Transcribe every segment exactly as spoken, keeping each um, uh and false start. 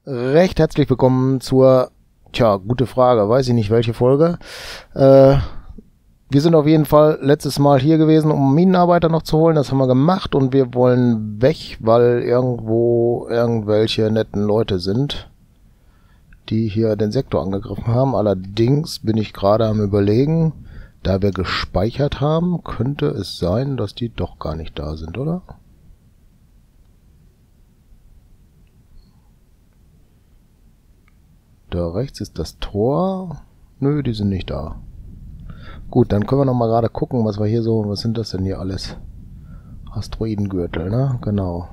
Recht herzlich willkommen zur, tja, gute Frage, weiß ich nicht welche Folge. Äh, wir sind auf jeden Fall letztes Mal hier gewesen, um Minenarbeiter noch zu holen. Das haben wir gemacht und wir wollen weg, weil irgendwo irgendwelche netten Leute sind, die hier den Sektor angegriffen haben. Allerdings bin ich gerade am Überlegen, da wir gespeichert haben, könnte es sein, dass die doch gar nicht da sind, oder? Da rechts ist das Tor. Nö, die sind nicht da. Gut, dann können wir noch mal gerade gucken, was wir hier so... Was sind das denn hier alles? Asteroidengürtel, ne? Genau.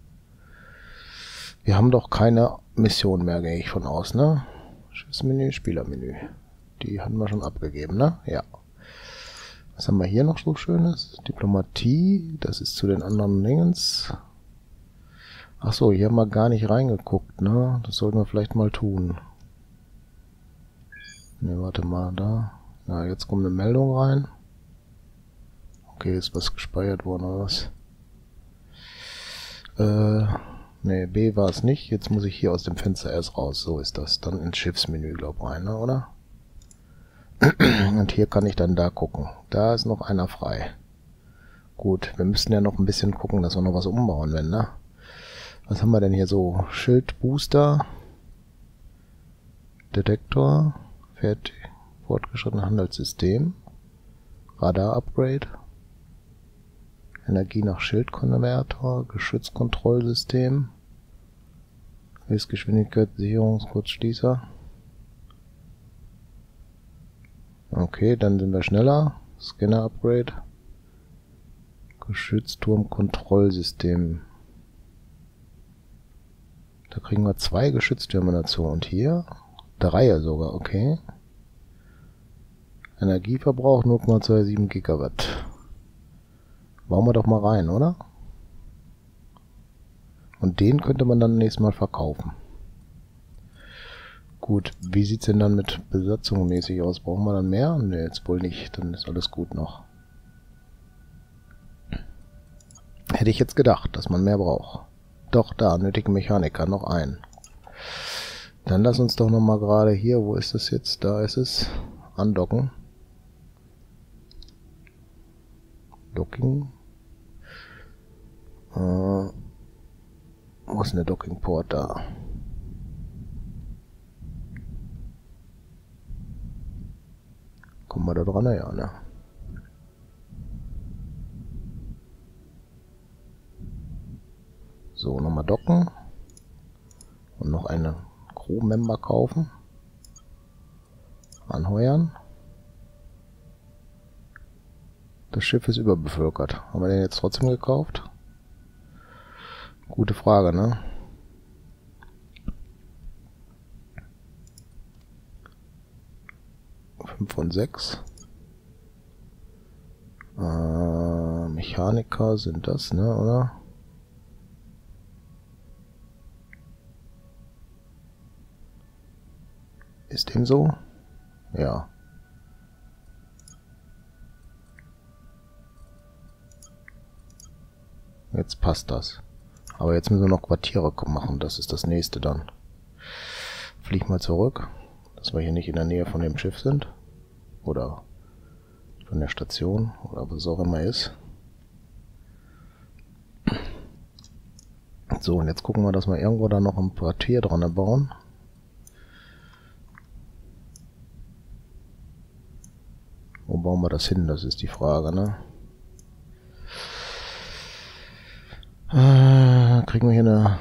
Wir haben doch keine Mission mehr, gehe ich von aus, ne? Schiffsmenü, Spielermenü. Die hatten wir schon abgegeben, ne? Ja. Was haben wir hier noch so Schönes? Diplomatie, das ist zu den anderen Dingens. Ach so, hier haben wir gar nicht reingeguckt, ne? Das sollten wir vielleicht mal tun. Ne, warte mal, da. Ja, jetzt kommt eine Meldung rein. Okay, ist was gespeichert worden oder was? Äh, ne, B war es nicht. Jetzt muss ich hier aus dem Fenster erst raus. So ist das. Dann ins Schiffsmenü, glaub ich, rein, ne, oder? Und hier kann ich dann da gucken. Da ist noch einer frei. Gut, wir müssten ja noch ein bisschen gucken, dass wir noch was umbauen, wenn, ne? Was haben wir denn hier so? Schildbooster. Detektor. Fertig. Fortgeschrittenes Handelssystem. Radar-Upgrade. Energie nach Schildkonverter. Geschützkontrollsystem. Höchstgeschwindigkeit, Sicherungskurzschließer. Okay, dann sind wir schneller. Scanner-Upgrade. Geschützturmkontrollsystem. Da kriegen wir zwei Geschütztürme dazu. Und hier drei sogar, okay. Energieverbrauch null Komma siebenundzwanzig Gigawatt. Bauen wir doch mal rein, oder? Und den könnte man dann nächstes Mal verkaufen. Gut, wie sieht's denn dann mit Besatzung mäßig aus? Brauchen wir dann mehr? Ne, jetzt wohl nicht. Dann ist alles gut noch. Hätte ich jetzt gedacht, dass man mehr braucht. Doch, da, nötige Mechaniker, noch ein. Dann lass uns doch noch mal gerade hier, wo ist das jetzt? Da ist es. Andocken. Docking. Äh, wo ist denn der Dockingport da? Kommen wir da dran? Ja, ne? So, nochmal docken. Und noch eine Crew-Member kaufen. Anheuern. Das Schiff ist überbevölkert. Haben wir den jetzt trotzdem gekauft? Gute Frage, ne? fünf von sechs. Äh, Mechaniker sind das, ne, oder? Ist dem so? Ja. Jetzt passt das. Aber jetzt müssen wir noch Quartiere machen. Das ist das nächste dann. Flieg mal zurück. Dass wir hier nicht in der Nähe von dem Schiff sind. Oder von der Station. Oder was auch immer ist. So, und jetzt gucken wir, dass wir irgendwo da noch ein Quartier dran bauen. Wo bauen wir das hin? Das ist die Frage, ne? Äh, kriegen wir hier eine...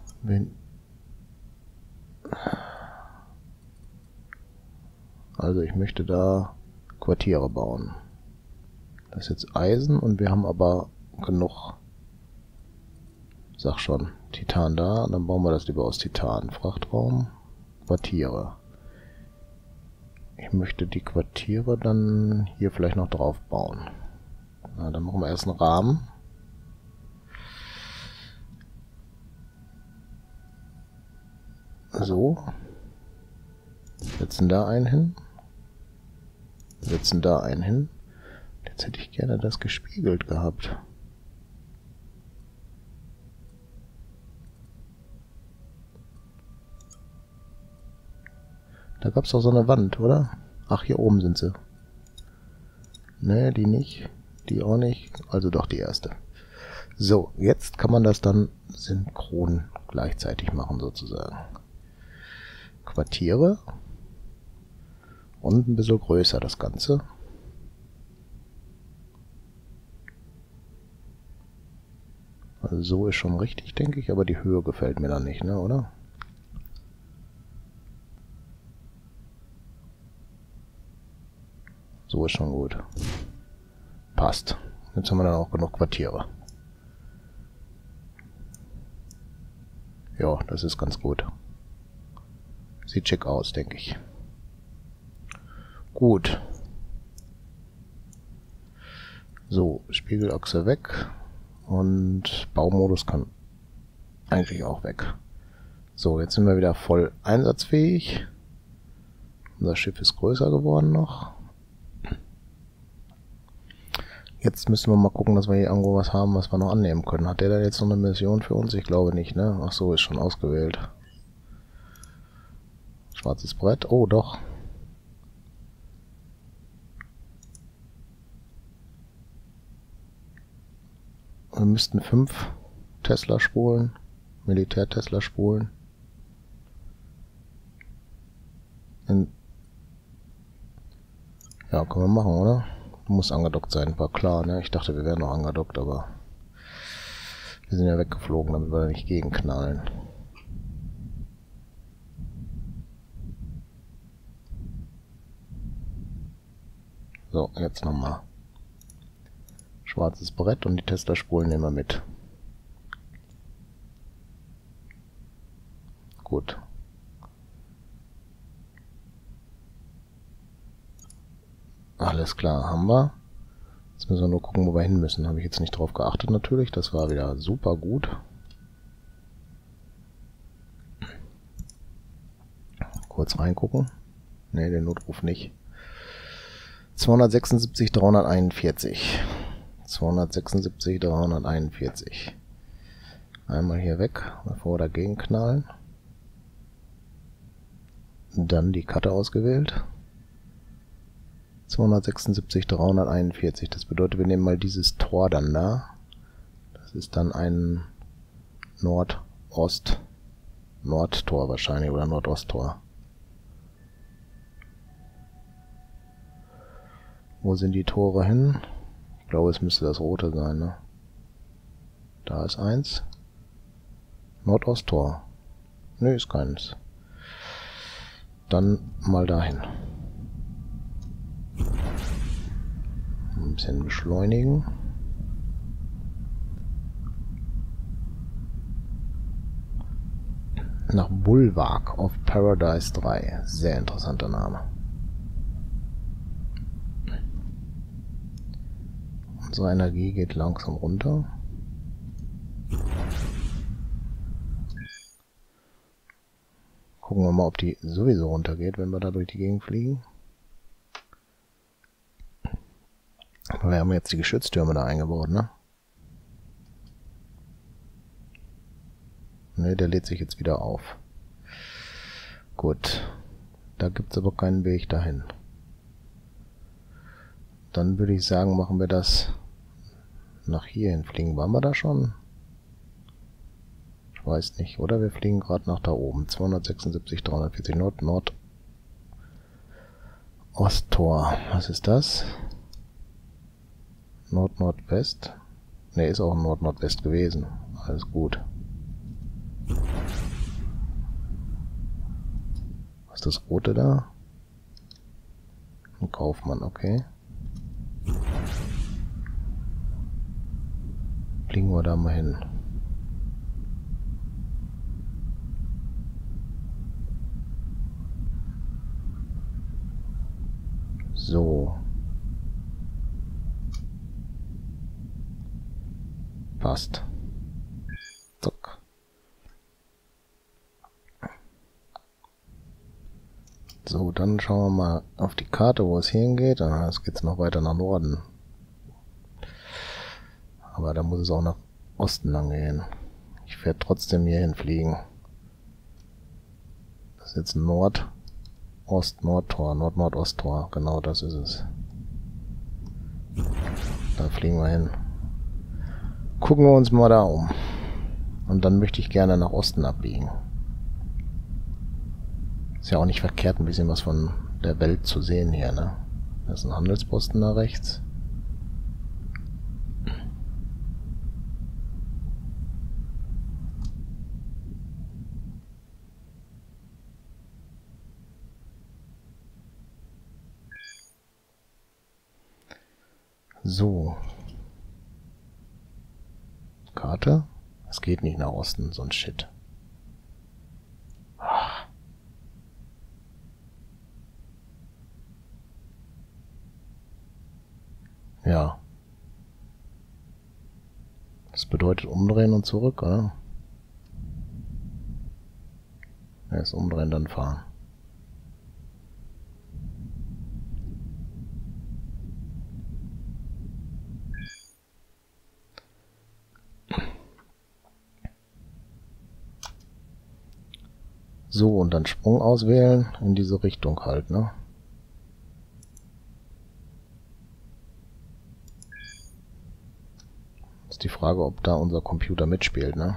Also ich möchte da Quartiere bauen. Das ist jetzt Eisen und wir haben aber genug... Sag schon, Titan da. Dann bauen wir das lieber aus Titan. Frachtraum, Quartiere. Ich möchte die Quartiere dann hier vielleicht noch drauf bauen. Na, dann machen wir erst einen Rahmen. So. Setzen da einen hin. Setzen da einen hin. Jetzt hätte ich gerne das gespiegelt gehabt. Da gab es doch so eine Wand, oder? Ach, hier oben sind sie. Ne, die nicht. Die auch nicht. Also doch die erste. So, jetzt kann man das dann synchron gleichzeitig machen, sozusagen. Quartiere. Und ein bisschen größer das Ganze. Also so ist schon richtig, denke ich, aber die Höhe gefällt mir dann nicht, ne, oder? So ist schon gut. Passt. Jetzt haben wir dann auch genug Quartiere. Ja, das ist ganz gut. Sieht schick aus, denke ich. Gut. So, Spiegelachse weg. Und Baumodus kann eigentlich auch weg. So, jetzt sind wir wieder voll einsatzfähig. Unser Schiff ist größer geworden noch. Jetzt müssen wir mal gucken, dass wir hier irgendwo was haben, was wir noch annehmen können. Hat der da jetzt noch eine Mission für uns? Ich glaube nicht, ne? Ach so, ist schon ausgewählt. Schwarzes Brett. Oh, doch. Wir müssten fünf Tesla spulen. Militär-Tesla spulen. In ja, können wir machen, oder? Muss angedockt sein, war klar, ne? Ich dachte, wir wären noch angedockt, aber wir sind ja weggeflogen, damit wir da nicht gegenknallen. So, jetzt nochmal. Schwarzes Brett und die Tesla-Spulen nehmen wir mit. Gut. Alles klar, haben wir. Jetzt müssen wir nur gucken, wo wir hin müssen. Habe ich jetzt nicht drauf geachtet natürlich. Das war wieder super gut. Kurz reingucken. Ne, den Notruf nicht. zweihundertsechsundsiebzig dreihunderteinundvierzig. zweihundertsechsundsiebzig dreihunderteinundvierzig. Einmal hier weg, bevor wir dagegen knallen. Dann die Karte ausgewählt. zweihundertsechsundsiebzig dreihunderteinundvierzig. Das bedeutet, wir nehmen mal dieses Tor dann da. Das ist dann ein Nordost Nordtor wahrscheinlich oder Nordosttor. Wo sind die Tore hin? Ich glaube, es müsste das rote sein, ne? Da ist eins. Nordosttor. Ne, ist keins. Dann mal dahin. Ein bisschen beschleunigen. Nach Bulwark of Paradise drei. Sehr interessanter Name. Unsere Energie geht langsam runter. Gucken wir mal, ob die sowieso runtergeht, wenn wir da durch die Gegend fliegen. Wir haben jetzt die Geschütztürme da eingebaut, ne? Ne, der lädt sich jetzt wieder auf. Gut. Da gibt es aber keinen Weg dahin. Dann würde ich sagen, machen wir das nach hierhin. Fliegen waren wir da schon? Ich weiß nicht. Oder wir fliegen gerade nach da oben. zweihundertsechsundsiebzig dreihundertvierzig Nord, Nord, Osttor. Was ist das? Nord-Nordwest? Ne, ist auch Nord-Nordwest gewesen. Alles gut. Was ist das Rote da? Ein Kaufmann, okay. Fliegen wir da mal hin. So. Passt. Zack. So, dann schauen wir mal auf die Karte, wo es hingeht. Ah, es geht noch weiter nach Norden. Aber da muss es auch nach Osten lang gehen. Ich werde trotzdem hier hinfliegen. Das ist jetzt Nord. Ost-Nord-Tor, Nord-Nord-Ost-Tor, genau das ist es. Da fliegen wir hin. Gucken wir uns mal da um. Und dann möchte ich gerne nach Osten abbiegen. Ist ja auch nicht verkehrt, ein bisschen was von der Welt zu sehen hier, ne? Da ist ein Handelsposten da rechts. So. Karte. Es geht nicht nach Osten, so ein Shit. Ja. Das bedeutet umdrehen und zurück, oder? Erst umdrehen, dann fahren. So, und dann Sprung auswählen, in diese Richtung halt, ne? Ist die Frage, ob da unser Computer mitspielt, ne?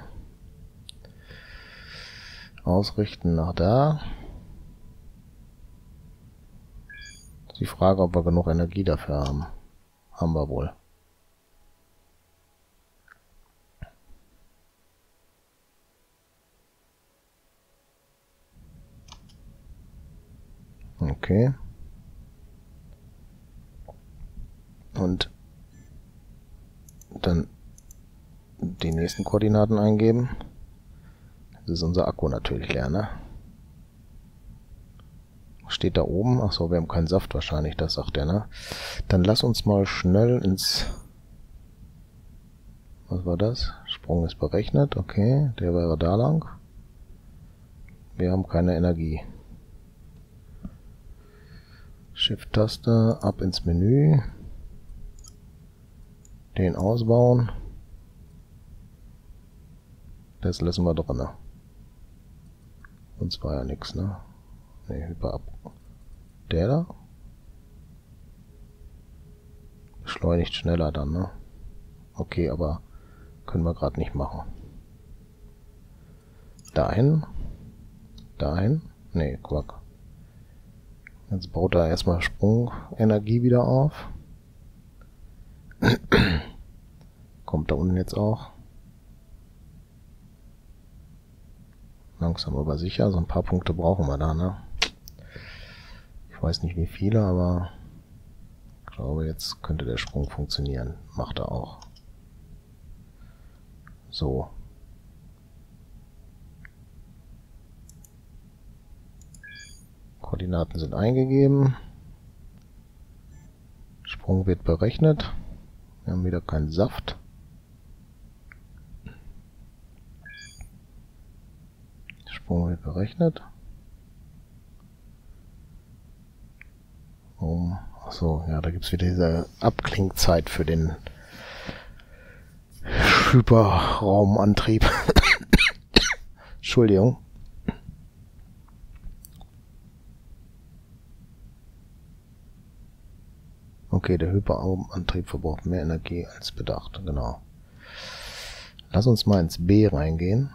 Ausrichten nach da. Ist die Frage, ob wir genug Energie dafür haben. Haben wir wohl. Okay. Und dann die nächsten Koordinaten eingeben. Das ist unser Akku natürlich leer, ne? Steht da oben. Achso, wir haben keinen Saft wahrscheinlich, das sagt er, ne? Dann lass uns mal schnell ins... Was war das? Sprung ist berechnet, okay. Der wäre da lang. Wir haben keine Energie. Shift-Taste, ab ins Menü. Den ausbauen. Das lassen wir drin. Sonst war ja nichts, ne? Ne, Hyper ab. Der da? Beschleunigt schneller dann, ne? Okay, aber können wir gerade nicht machen. Dahin. Dahin. Ne, Quack. Jetzt baut er erstmal Sprungenergie wieder auf. Kommt da unten jetzt auch. Langsam aber sicher. So ein paar Punkte brauchen wir da, ne? Ich weiß nicht wie viele, aber ich glaube, jetzt könnte der Sprung funktionieren. Macht er auch. So. Koordinaten sind eingegeben. Sprung wird berechnet. Wir haben wieder keinen Saft. Sprung wird berechnet. Um, achso, ja, da gibt es wieder diese Abklingzeit für den Hyperraumantrieb. Entschuldigung. Okay, der Hyperraumantrieb verbraucht mehr Energie als bedacht, genau. Lass uns mal ins B reingehen.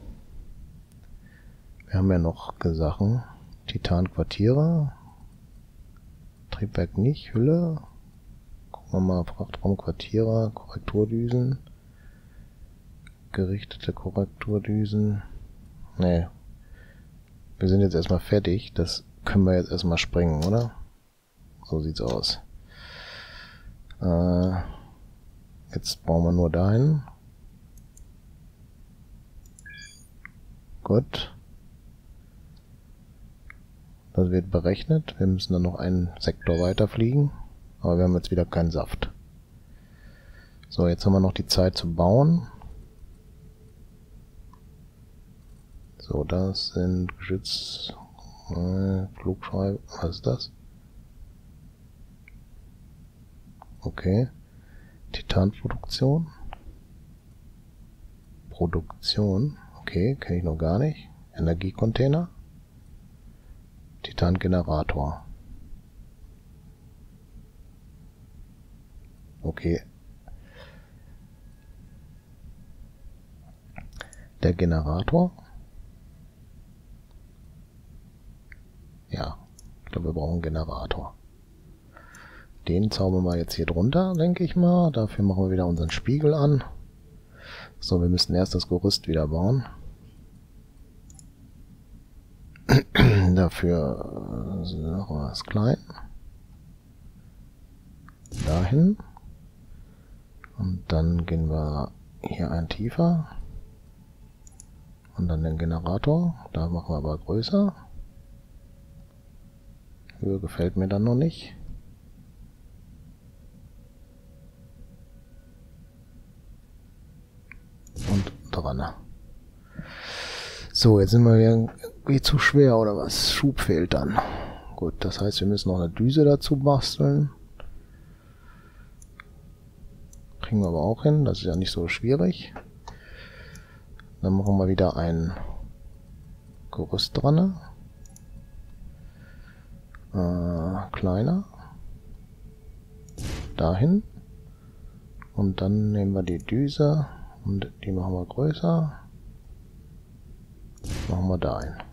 Wir haben ja noch Sachen. Titan-Quartiere. Triebwerk nicht. Hülle. Gucken wir mal. Frachtraum-Quartiere. Korrekturdüsen. Gerichtete Korrekturdüsen. Nee. Wir sind jetzt erstmal fertig. Das können wir jetzt erstmal sprengen, oder? So sieht's aus. Äh, jetzt brauchen wir nur dahin. Gut. Das wird berechnet. Wir müssen dann noch einen Sektor weiter fliegen. Aber wir haben jetzt wieder keinen Saft. So, jetzt haben wir noch die Zeit zu bauen. So, das sind Geschütz... Äh, Flugschreiber... Was ist das? Okay. Titanproduktion. Produktion. Okay, kenne ich noch gar nicht. Energiecontainer. Titangenerator. Okay. Der Generator. Ja, ich glaube, wir brauchen einen Generator. Den zaubern wir jetzt hier drunter, denke ich mal. Dafür machen wir wieder unseren Spiegel an. So, wir müssen erst das Gerüst wieder bauen. Dafür noch was klein. Dahin. Und dann gehen wir hier ein tiefer. Und dann den Generator. Da machen wir aber größer. Höhe gefällt mir dann noch nicht. Und dran. So, jetzt sind wir irgendwie zu schwer oder was? Schub fehlt dann. Gut, das heißt, wir müssen noch eine Düse dazu basteln. Kriegen wir aber auch hin, das ist ja nicht so schwierig. Dann machen wir wieder ein Gerüst dran. Äh, kleiner. Dahin. Und dann nehmen wir die Düse und die machen wir größer. Machen wir da ein.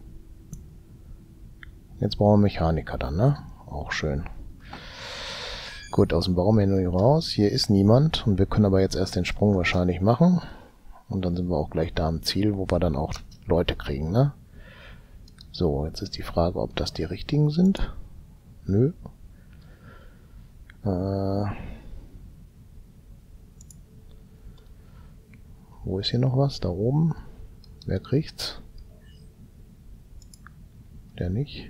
Jetzt brauchen wir Mechaniker dann, ne? Auch schön. Gut, aus dem Baumenü raus. Hier ist niemand und wir können aber jetzt erst den Sprung wahrscheinlich machen. Und dann sind wir auch gleich da am Ziel, wo wir dann auch Leute kriegen, ne? So, jetzt ist die Frage, ob das die richtigen sind. Nö. Äh, wo ist hier noch was? Da oben. Wer kriegt's? Der nicht.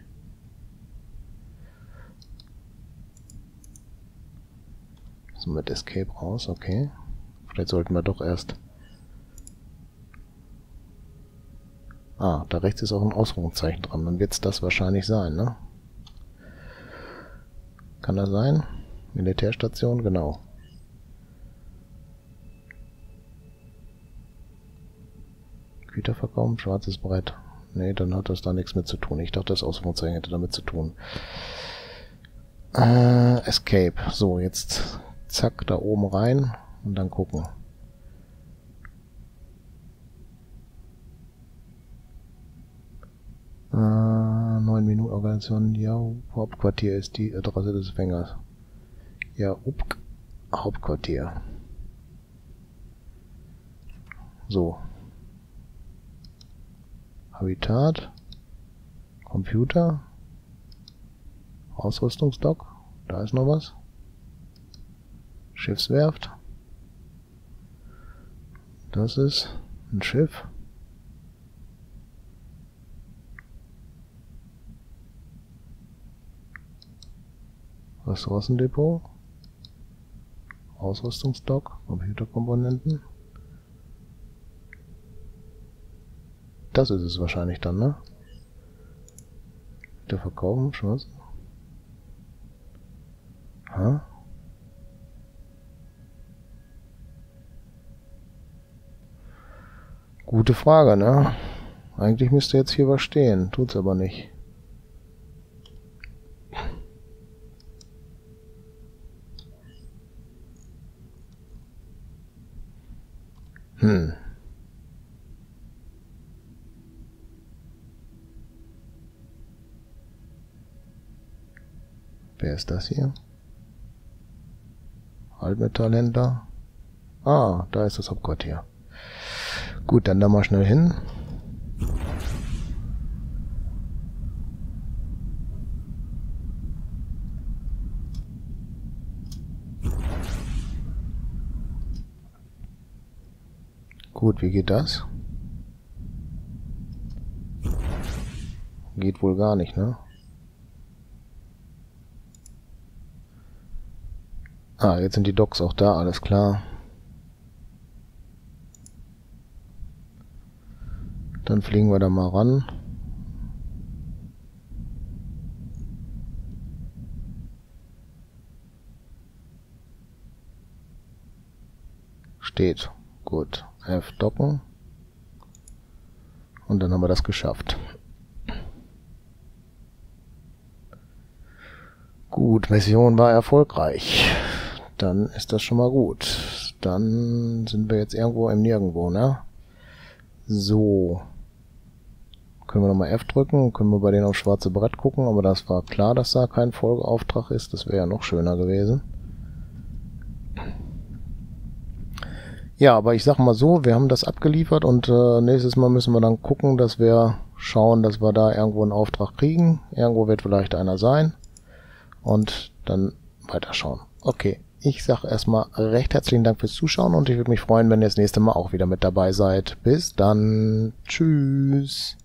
So, mit Escape raus, okay. Vielleicht sollten wir doch erst... Ah, da rechts ist auch ein Ausrufungszeichen dran. Dann wird es das wahrscheinlich sein, ne? Kann das sein? Militärstation, genau. Güter verkaufen, schwarzes Brett. Nee, dann hat das da nichts mit zu tun. Ich dachte, das Ausrufungszeichen hätte damit zu tun. Äh, Escape. So, jetzt zack, da oben rein und dann gucken. Äh, neun Minuten Organisation. Ja, Hauptquartier ist die Adresse des Fängers. Ja, up, Hauptquartier. So. Habitat. Computer. Ausrüstungsdock. Da ist noch was. Schiffswerft. Das ist ein Schiff. Ressourcendepot. Ausrüstungsdock. Computerkomponenten. Das ist es wahrscheinlich dann, ne? Der Verkaufen, Schwarz. Ha? Gute Frage, ne? Eigentlich müsste jetzt hier was stehen, tut's aber nicht. Hm. Wer ist das hier? Halbmetallhändler. Ah, da ist das Hauptquartier. Gut, dann da mal schnell hin. Gut, wie geht das? Geht wohl gar nicht, ne? Ah, jetzt sind die Docks auch da, alles klar. Dann fliegen wir da mal ran. Steht. Gut. F docken. Und dann haben wir das geschafft. Gut, Mission war erfolgreich. Dann ist das schon mal gut. Dann sind wir jetzt irgendwo im Nirgendwo, ne? So. Können wir nochmal F drücken, können wir bei denen aufs schwarze Brett gucken, aber das war klar, dass da kein Folgeauftrag ist. Das wäre ja noch schöner gewesen. Ja, aber ich sag mal so, wir haben das abgeliefert und äh, nächstes Mal müssen wir dann gucken, dass wir schauen, dass wir da irgendwo einen Auftrag kriegen. Irgendwo wird vielleicht einer sein. Und dann weiterschauen. Okay, ich sage erstmal recht herzlichen Dank fürs Zuschauen und ich würde mich freuen, wenn ihr das nächste Mal auch wieder mit dabei seid. Bis dann. Tschüss.